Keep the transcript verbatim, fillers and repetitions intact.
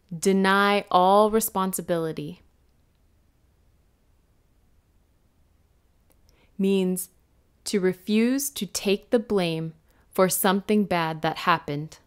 deny all responsibility. Means to refuse to take the blame for something bad that happened.